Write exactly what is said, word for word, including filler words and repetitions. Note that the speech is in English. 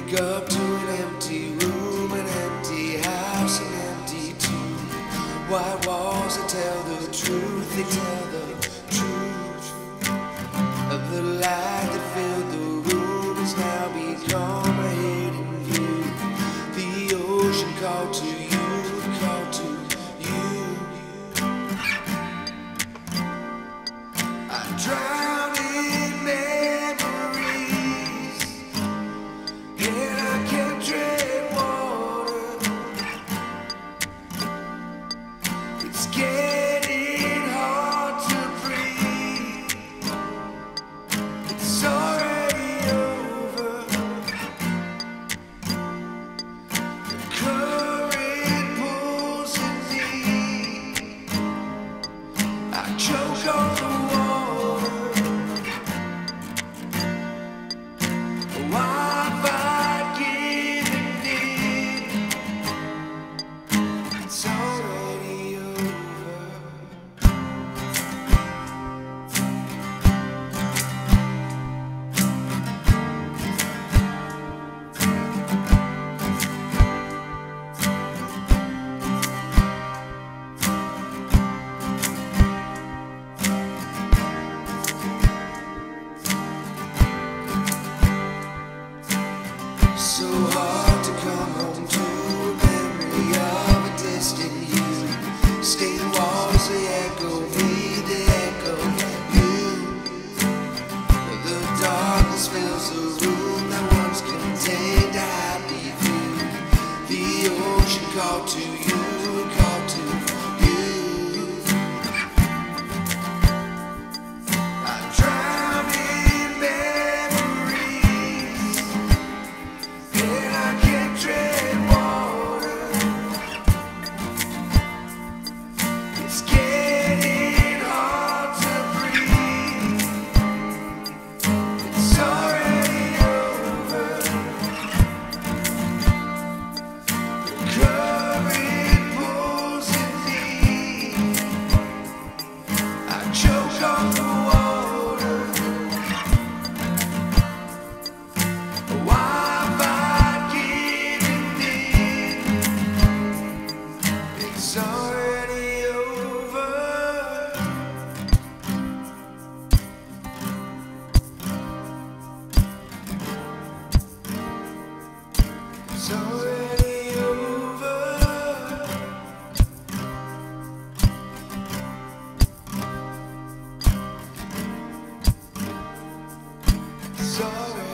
Wake up to an empty room, an empty house, an empty tomb. White walls that tell the truth, they tell the truth. Of the light that filled the room has now become a hidden view. The ocean called to you, called to you. I drown in memories, and I can't tread water. It's getting hard to breathe. It's already over. The current pulls at me. I choke on the water. Why have I given in? It's already over. So hard to come home to a memory of a distant you. Stained walls, they echo me, they echo you. The darkness fills the room that once contained a happy view. The ocean called to you, called to you. I drown in memories, and I can't tread water. It's getting hard to breathe. It's already over. The current pulls at me. I choke on the water. Why have I given in? It's already over. It's already over. It's already